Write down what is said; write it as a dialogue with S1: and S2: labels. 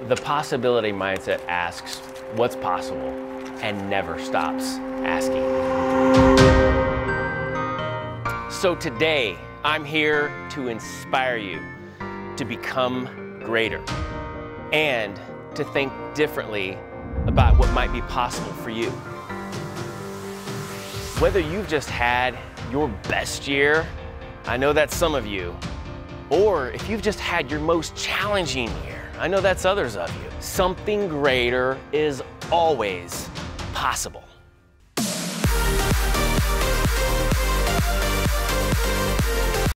S1: The possibility mindset asks what's possible and never stops asking. So today, I'm here to inspire you to become greater and to think differently about what might be possible for you. Whether you've just had your best year, I know that's some of you, or if you've just had your most challenging year, I know that's others of you. Something greater is always possible.